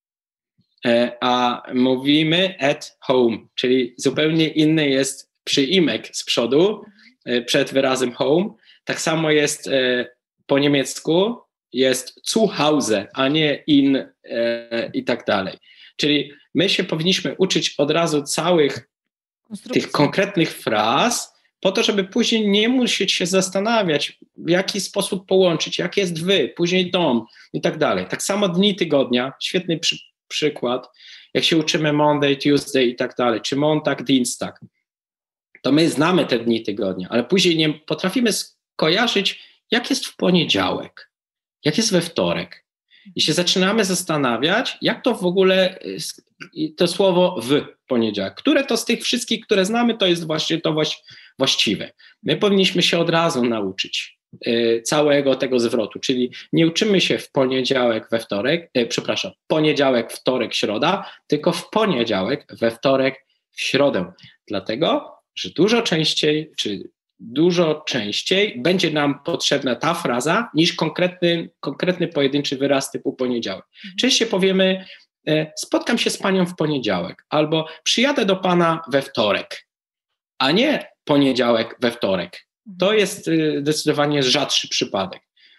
A mówimy at home, czyli zupełnie inny jest przyimek z przodu, przed wyrazem home. Tak samo jest po niemiecku, jest zu Hause, a nie in i tak dalej. Czyli my się powinniśmy uczyć od razu całych tych konkretnych fraz, po to, żeby później nie musieć się zastanawiać, w jaki sposób połączyć, jak jest wy, później dom i tak dalej. Tak samo dni tygodnia, świetny przy, przykład. jak się uczymy Monday, Tuesday i tak dalej, czy Montag, Dienstag, to my znamy te dni tygodnia, ale później nie potrafimy skojarzyć, jak jest w poniedziałek, jak jest we wtorek. I się zaczynamy zastanawiać, jak to w ogóle, to słowo w poniedziałek, które to z tych wszystkich, które znamy, to jest właśnie to właściwe. My powinniśmy się od razu nauczyć y, całego tego zwrotu, czyli nie uczymy się w poniedziałek, we wtorek, y, przepraszam, poniedziałek, wtorek, środa, tylko w poniedziałek, we wtorek, w środę. Dlatego, że dużo częściej, czy dużo częściej będzie nam potrzebna ta fraza niż konkretny, konkretny pojedynczy wyraz typu poniedziałek. Mhm. Częściej powiemy, e, spotkam się z panią w poniedziałek albo przyjadę do pana we wtorek, a nie poniedziałek we wtorek. To jest e, zdecydowanie rzadszy przypadek.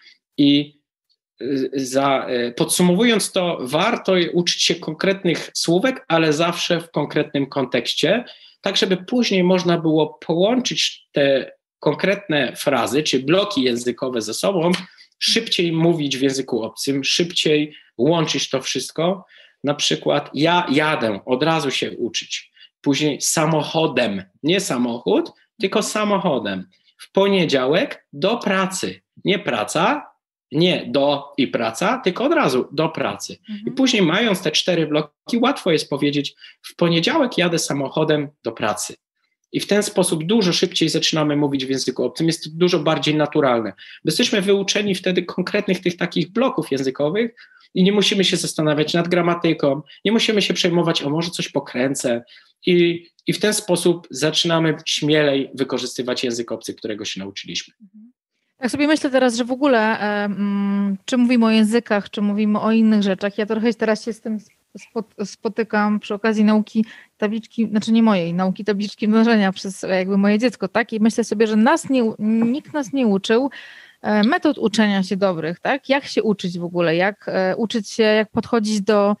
I e, za, e, podsumowując to, warto uczyć się konkretnych słówek, ale zawsze w konkretnym kontekście, tak żeby później można było połączyć te konkretne frazy, czy bloki językowe ze sobą, szybciej mówić w języku obcym, szybciej łączyć to wszystko. Na przykład ja jadę, od razu się uczyć. Później samochodem, nie samochód, tylko samochodem. W poniedziałek do pracy, nie praca, nie do i praca, tylko od razu do pracy. Mhm. I później mając te cztery bloki, łatwo jest powiedzieć, w poniedziałek jadę samochodem do pracy. I w ten sposób dużo szybciej zaczynamy mówić w języku obcym, jest to dużo bardziej naturalne. Jesteśmy wyuczeni wtedy konkretnych tych takich bloków językowych i nie musimy się zastanawiać nad gramatyką, nie musimy się przejmować, o może coś pokręcę. I, i w ten sposób zaczynamy śmielej wykorzystywać język obcy, którego się nauczyliśmy. Tak sobie myślę teraz, że w ogóle um, czy mówimy o językach, czy mówimy o innych rzeczach, ja trochę teraz się z tym spotykam przy okazji nauki tabliczki, znaczy nie mojej, nauki tabliczki mnożenia przez jakby moje dziecko, tak? I myślę sobie, że nas nie, nikt nas nie uczył metod uczenia się dobrych, tak? Jak się uczyć w ogóle, jak uczyć się, jak podchodzić do,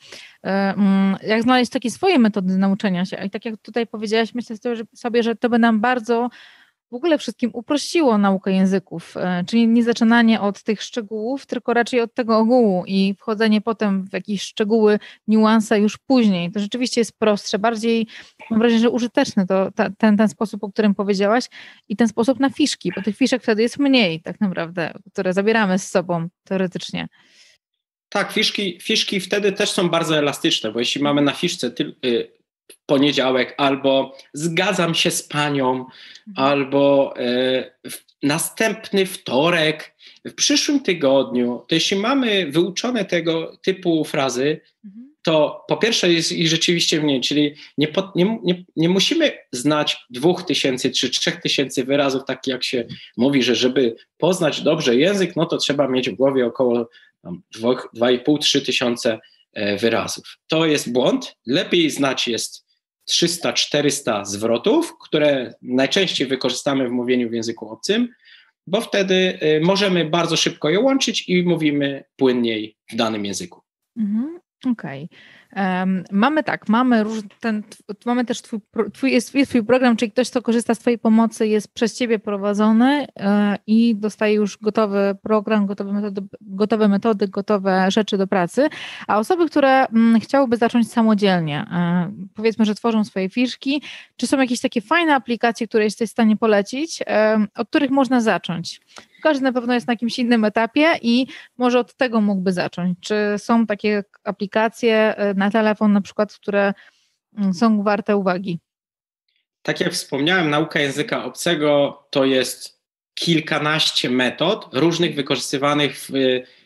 jak znaleźć takie swoje metody nauczenia się. I tak jak tutaj powiedziałaś, myślę sobie, że to by nam bardzo w ogóle wszystkim uprościło naukę języków, czyli nie zaczynanie od tych szczegółów, tylko raczej od tego ogółu i wchodzenie potem w jakieś szczegóły, niuanse już później. To rzeczywiście jest prostsze, bardziej mam wrażenie, że użyteczny to ta, ten, ten sposób, o którym powiedziałaś i ten sposób na fiszki, bo tych fiszek wtedy jest mniej tak naprawdę, które zabieramy z sobą teoretycznie. Tak, fiszki, fiszki wtedy też są bardzo elastyczne, bo jeśli mamy na fiszce tylko poniedziałek, albo zgadzam się z panią, mhm. albo y, w następny wtorek, w przyszłym tygodniu, to jeśli mamy wyuczone tego typu frazy, mhm. to po pierwsze jest ich rzeczywiście mniej, czyli nie, po, nie, nie, nie musimy znać dwóch tysięcy czy trzech tysięcy wyrazów, tak jak się mówi, że żeby poznać dobrze język, no to trzeba mieć w głowie około dwa i pół do trzech tysiące wyrazów. To jest błąd. Lepiej znać jest trzysta czterysta zwrotów, które najczęściej wykorzystamy w mówieniu w języku obcym, bo wtedy możemy bardzo szybko je łączyć i mówimy płynniej w danym języku. Mhm, okej. Okay. Um, mamy tak, mamy, róż, ten, mamy też twój, twój, jest, jest twój program, czyli ktoś, kto korzysta z twojej pomocy, jest przez ciebie prowadzony e, i dostaje już gotowy program, gotowe metody, gotowe metody, gotowe rzeczy do pracy, a osoby, które m, chciałyby zacząć samodzielnie, e, powiedzmy, że tworzą swoje fiszki, czy są jakieś takie fajne aplikacje, które jesteś w stanie polecić, e, od których można zacząć? Każdy na pewno jest na jakimś innym etapie i może od tego mógłby zacząć. Czy są takie aplikacje na telefon na przykład, które są warte uwagi? Tak jak wspomniałem, nauka języka obcego to jest kilkanaście metod różnych wykorzystywanych w,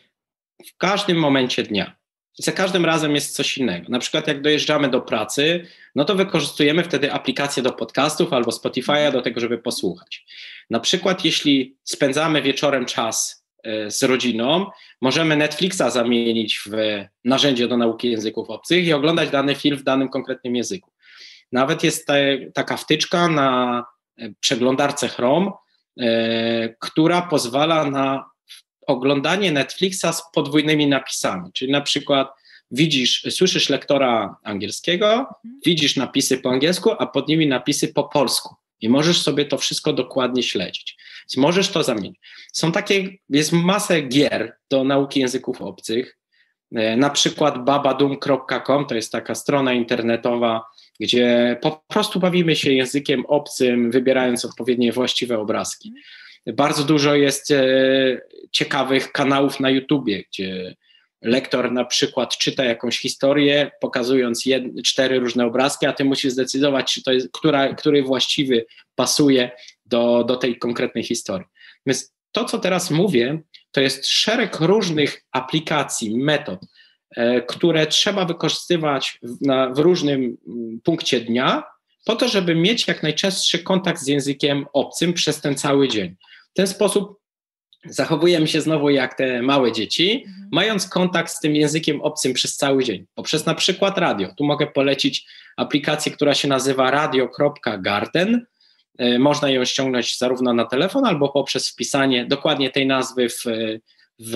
w każdym momencie dnia. I za każdym razem jest coś innego. Na przykład jak dojeżdżamy do pracy, no to wykorzystujemy wtedy aplikację do podcastów albo Spotify'a do tego, żeby posłuchać. Na przykład jeśli spędzamy wieczorem czas y, z rodziną, możemy Netflixa zamienić w narzędzie do nauki języków obcych i oglądać dany film w danym konkretnym języku. Nawet jest ta, taka wtyczka na przeglądarce Chrome, y, która pozwala na oglądanie Netflixa z podwójnymi napisami, czyli na przykład widzisz, słyszysz lektora angielskiego, widzisz napisy po angielsku, a pod nimi napisy po polsku i możesz sobie to wszystko dokładnie śledzić. Więc możesz to zamienić. Są takie, jest masę gier do nauki języków obcych. Na przykład babadum kropka com to jest taka strona internetowa, gdzie po prostu bawimy się językiem obcym, wybierając odpowiednie właściwe obrazki. Bardzo dużo jest e, ciekawych kanałów na YouTubie, gdzie lektor na przykład czyta jakąś historię, pokazując jed, cztery różne obrazki, a ty musisz zdecydować, czy to jest, która, który właściwy pasuje do, do tej konkretnej historii. Więc to, co teraz mówię, to jest szereg różnych aplikacji, metod, e, które trzeba wykorzystywać w, na, w różnym punkcie dnia, po to, żeby mieć jak najczęstszy kontakt z językiem obcym przez ten cały dzień. W ten sposób zachowujemy się znowu jak te małe dzieci, mhm. mając kontakt z tym językiem obcym przez cały dzień, poprzez na przykład radio. Tu mogę polecić aplikację, która się nazywa radio kropka garden. Można ją ściągnąć zarówno na telefon, albo poprzez wpisanie dokładnie tej nazwy w, w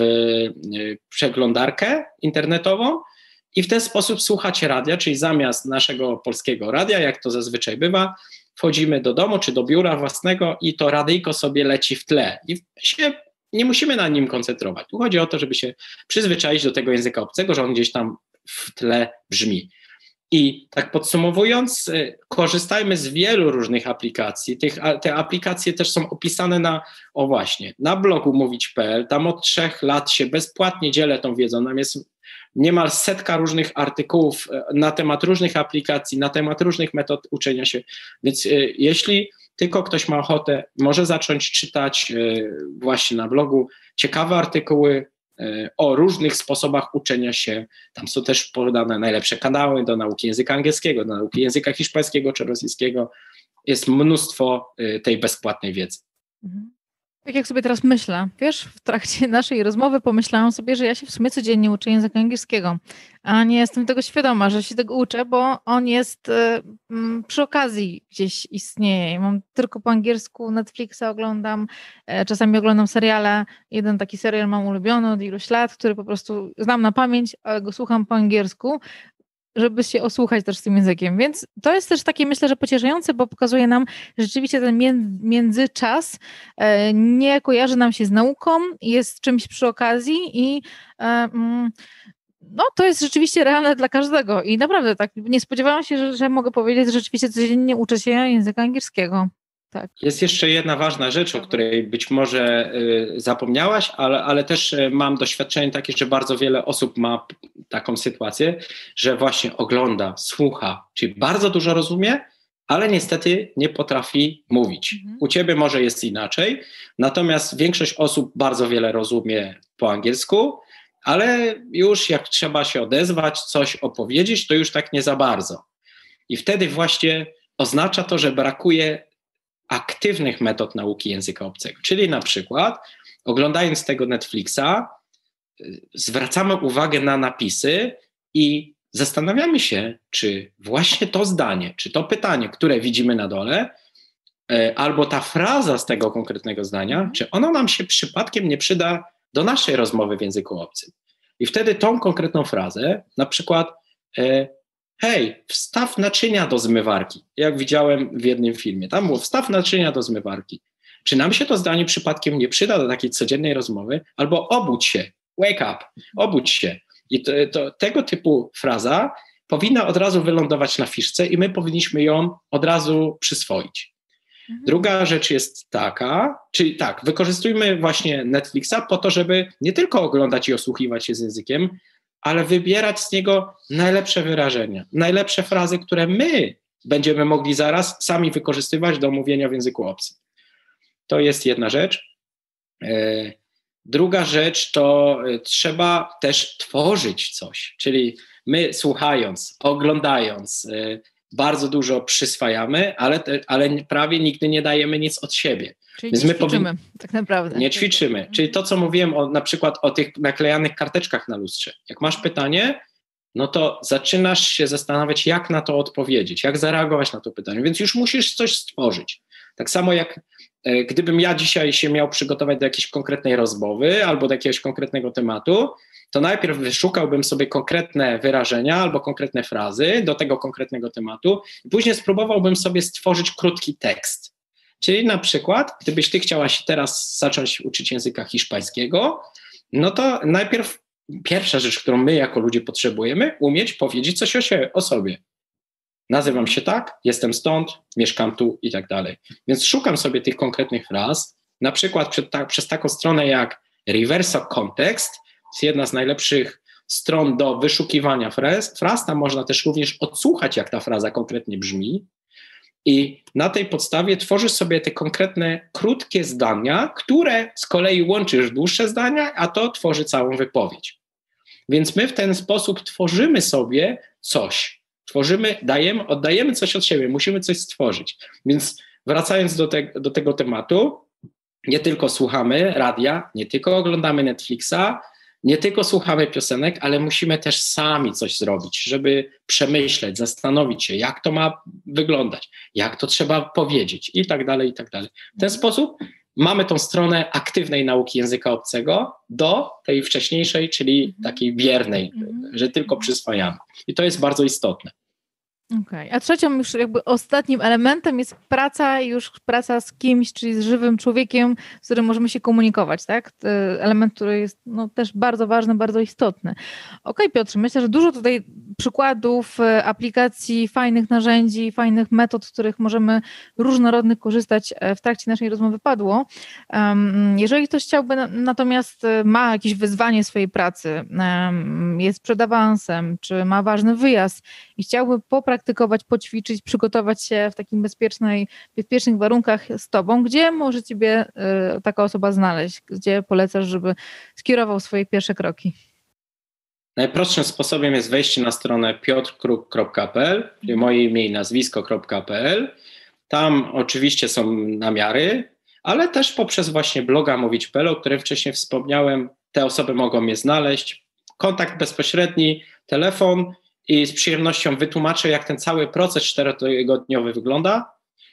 przeglądarkę internetową i w ten sposób słuchać radia, czyli zamiast naszego polskiego radia, jak to zazwyczaj bywa, wchodzimy do domu czy do biura własnego i to radyjko sobie leci w tle i się nie musimy na nim koncentrować. Tu chodzi o to, żeby się przyzwyczaić do tego języka obcego, że on gdzieś tam w tle brzmi. I tak podsumowując, korzystajmy z wielu różnych aplikacji. Tych, te aplikacje też są opisane na, o właśnie, na blogu mówić kropka p l. Tam od trzech lat się bezpłatnie dzielę tą wiedzą. Tam jest niemal setka różnych artykułów na temat różnych aplikacji, na temat różnych metod uczenia się. Więc y, jeśli tylko ktoś ma ochotę, może zacząć czytać y, właśnie na blogu ciekawe artykuły y, o różnych sposobach uczenia się. Tam są też podane najlepsze kanały do nauki języka angielskiego, do nauki języka hiszpańskiego czy rosyjskiego. Jest mnóstwo y, tej bezpłatnej wiedzy. Mhm. Tak jak sobie teraz myślę, wiesz, w trakcie naszej rozmowy pomyślałam sobie, że ja się w sumie codziennie uczę języka angielskiego, a nie jestem tego świadoma, że się tego uczę, bo on jest y, przy okazji gdzieś istnieje. Mam tylko po angielsku, Netflixa oglądam, y, czasami oglądam seriale. Jeden taki serial mam ulubiony od iluś lat, który po prostu znam na pamięć, ale go słucham po angielsku, żeby się osłuchać też z tym językiem. Więc to jest też takie, myślę, że pocieszające, bo pokazuje nam, że rzeczywiście ten międzyczas nie kojarzy nam się z nauką, jest czymś przy okazji i no, to jest rzeczywiście realne dla każdego. I naprawdę tak, nie spodziewałam się, że, że mogę powiedzieć, że rzeczywiście codziennie uczę się języka angielskiego. Tak. Jest jeszcze jedna ważna rzecz, o której być może y, zapomniałaś, ale, ale też y, mam doświadczenie takie, że bardzo wiele osób ma taką sytuację, że właśnie ogląda, słucha, czyli bardzo dużo rozumie, ale niestety nie potrafi mówić. Mhm. U ciebie może jest inaczej, natomiast większość osób bardzo wiele rozumie po angielsku, ale już jak trzeba się odezwać, coś opowiedzieć, to już tak nie za bardzo. I wtedy właśnie oznacza to, że brakuje aktywnych metod nauki języka obcego. Czyli na przykład oglądając tego Netflixa zwracamy uwagę na napisy i zastanawiamy się, czy właśnie to zdanie, czy to pytanie, które widzimy na dole, albo ta fraza z tego konkretnego zdania, czy ono nam się przypadkiem nie przyda do naszej rozmowy w języku obcym. I wtedy tą konkretną frazę, na przykład hej, wstaw naczynia do zmywarki, jak widziałem w jednym filmie. Tam było wstaw naczynia do zmywarki. Czy nam się to zdanie przypadkiem nie przyda do takiej codziennej rozmowy? Albo obudź się, wake up, obudź się. I to, to, tego typu fraza powinna od razu wylądować na fiszce i my powinniśmy ją od razu przyswoić. Mhm. Druga rzecz jest taka, czyli tak, wykorzystujmy właśnie Netflixa po to, żeby nie tylko oglądać i osłuchiwać się z językiem, ale wybierać z niego najlepsze wyrażenia, najlepsze frazy, które my będziemy mogli zaraz sami wykorzystywać do mówienia w języku obcym. To jest jedna rzecz. Druga rzecz to trzeba też tworzyć coś, czyli my słuchając, oglądając, bardzo dużo przyswajamy, ale, te, ale prawie nigdy nie dajemy nic od siebie. Czyli Więc nie my ćwiczymy, powin... tak naprawdę. Nie ćwiczymy. Mhm. Czyli to, co mówiłem o, na przykład o tych naklejanych karteczkach na lustrze. Jak masz pytanie, no to zaczynasz się zastanawiać, jak na to odpowiedzieć, jak zareagować na to pytanie, więc już musisz coś stworzyć. Tak samo jak e, gdybym ja dzisiaj się miał przygotować do jakiejś konkretnej rozmowy albo do jakiegoś konkretnego tematu, to najpierw wyszukałbym sobie konkretne wyrażenia albo konkretne frazy do tego konkretnego tematu i później spróbowałbym sobie stworzyć krótki tekst. Czyli na przykład, gdybyś ty chciała się teraz zacząć uczyć języka hiszpańskiego, no to najpierw pierwsza rzecz, którą my jako ludzie potrzebujemy, umieć powiedzieć coś o, się, o sobie. Nazywam się tak, jestem stąd, mieszkam tu i tak dalej. Więc szukam sobie tych konkretnych fraz, na przykład przed ta, przez taką stronę jak Reverso Context, jest jedna z najlepszych stron do wyszukiwania fraz, fraz, tam można też również odsłuchać, jak ta fraza konkretnie brzmi i na tej podstawie tworzysz sobie te konkretne, krótkie zdania, które z kolei łączysz w dłuższe zdania, a to tworzy całą wypowiedź. Więc my w ten sposób tworzymy sobie coś, tworzymy, dajemy, oddajemy coś od siebie, musimy coś stworzyć. Więc wracając do, te, do tego tematu, nie tylko słuchamy radia, nie tylko oglądamy Netflixa, nie tylko słuchamy piosenek, ale musimy też sami coś zrobić, żeby przemyśleć, zastanowić się, jak to ma wyglądać, jak to trzeba powiedzieć i tak dalej, i tak dalej. W ten sposób mamy tą stronę aktywnej nauki języka obcego do tej wcześniejszej, czyli takiej biernej, że tylko przyswajamy. I to jest bardzo istotne. Okej, okay. A trzecią już jakby ostatnim elementem jest praca, już praca z kimś, czyli z żywym człowiekiem, z którym możemy się komunikować, tak? To element, który jest no, też bardzo ważny, bardzo istotny. Okej, okay, Piotrze, myślę, że dużo tutaj przykładów, aplikacji, fajnych narzędzi, fajnych metod, z których możemy różnorodnych korzystać w trakcie naszej rozmowy padło. Jeżeli ktoś chciałby natomiast ma jakieś wyzwanie swojej pracy, jest przed awansem, czy ma ważny wyjazd i chciałby popraktykować, poćwiczyć, przygotować się w takim bezpiecznej, bezpiecznych warunkach z tobą, gdzie może ciebie taka osoba znaleźć? Gdzie polecasz, żeby skierował swoje pierwsze kroki? Najprostszym sposobem jest wejście na stronę piotrkruk kropka p l, czyli moje imię i nazwisko kropka p l. Tam oczywiście są namiary, ale też poprzez właśnie bloga mówić kropka p l, o którym wcześniej wspomniałem, te osoby mogą mnie znaleźć. Kontakt bezpośredni, telefon i z przyjemnością wytłumaczę, jak ten cały proces czterotygodniowy wygląda.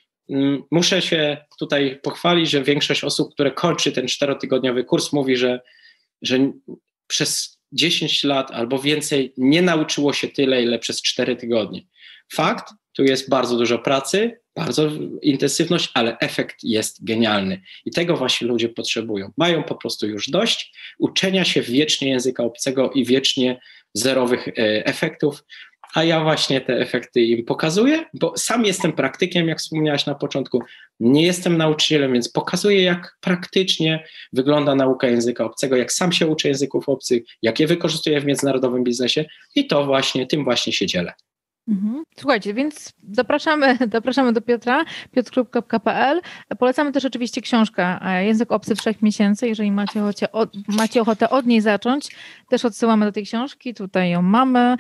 Muszę się tutaj pochwalić, że większość osób, które kończy ten czterotygodniowy kurs, mówi, że, że przez dziesięć lat albo więcej nie nauczyło się tyle, ile przez cztery tygodnie. Fakt, tu jest bardzo dużo pracy, bardzo intensywność, ale efekt jest genialny. I tego właśnie ludzie potrzebują. Mają po prostu już dość uczenia się wiecznie języka obcego i wiecznie zerowych e, efektów, a ja właśnie te efekty im pokazuję, bo sam jestem praktykiem, jak wspomniałaś na początku, nie jestem nauczycielem, więc pokazuję, jak praktycznie wygląda nauka języka obcego, jak sam się uczę języków obcych, jak je wykorzystuję w międzynarodowym biznesie i to właśnie, tym właśnie się dzielę. Słuchajcie, więc zapraszamy, zapraszamy do Piotra, piotrkruk kropka p l. Polecamy też oczywiście książkę Język obcy w trzech miesięcy, jeżeli macie ochotę, od, macie ochotę od niej zacząć, też odsyłamy do tej książki, tutaj ją mamy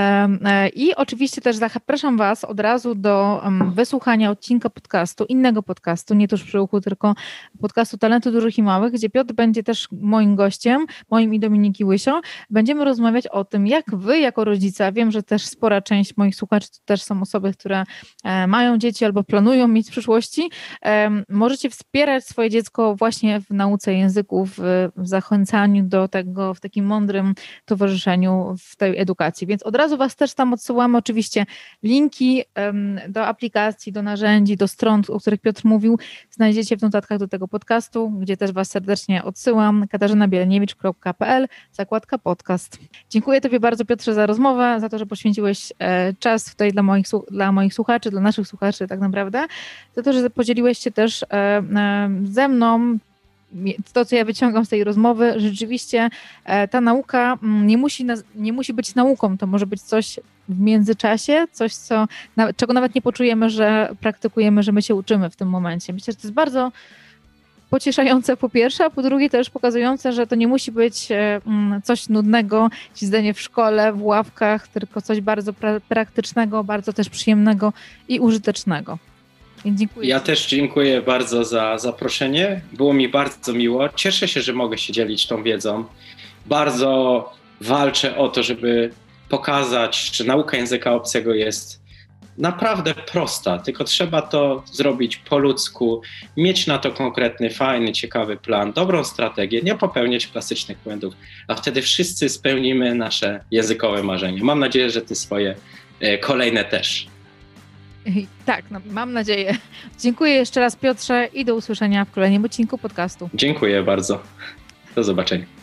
i oczywiście też zapraszam was od razu do wysłuchania odcinka podcastu, innego podcastu, nie tuż przy uchu, tylko podcastu Talenty Dużych i Małych, gdzie Piotr będzie też moim gościem, moim i Dominiki Łysio. Będziemy rozmawiać o tym, jak wy jako rodzice, wiem, że też spora część moich słuchaczy to też są osoby, które mają dzieci albo planują mieć w przyszłości, możecie wspierać swoje dziecko właśnie w nauce języków, w zachęcaniu do tego, w takim mądrym towarzyszeniu w tej edukacji. Więc od razu was też tam odsyłamy. Oczywiście linki do aplikacji, do narzędzi, do stron, o których Piotr mówił, znajdziecie w notatkach do tego podcastu, gdzie też was serdecznie odsyłam. katarzyna bieleniewicz kropka p l, zakładka podcast. Dziękuję tobie bardzo, Piotrze, za rozmowę, za to, że poświęciłeś czas tutaj dla moich, dla moich słuchaczy, dla naszych słuchaczy tak naprawdę, za to, że podzieliłeś się też ze mną to, co ja wyciągam z tej rozmowy. Rzeczywiście ta nauka nie musi, nie musi być nauką, to może być coś w międzyczasie, coś, co, czego nawet nie poczujemy, że praktykujemy, że my się uczymy w tym momencie. Myślę, że to jest bardzo pocieszające po pierwsze, a po drugie też pokazujące, że to nie musi być coś nudnego, siedzenie w szkole, w ławkach, tylko coś bardzo pra- praktycznego, bardzo też przyjemnego i użytecznego. Więc dziękuję. Ja też dziękuję bardzo za zaproszenie. Było mi bardzo miło. Cieszę się, że mogę się dzielić tą wiedzą. Bardzo walczę o to, żeby pokazać, że nauka języka obcego jest naprawdę prosta, tylko trzeba to zrobić po ludzku, mieć na to konkretny, fajny, ciekawy plan, dobrą strategię, nie popełniać klasycznych błędów, a wtedy wszyscy spełnimy nasze językowe marzenia. Mam nadzieję, że ty swoje e, kolejne też. Tak, no, mam nadzieję. Dziękuję jeszcze raz, Piotrze, i do usłyszenia w kolejnym odcinku podcastu. Dziękuję bardzo. Do zobaczenia.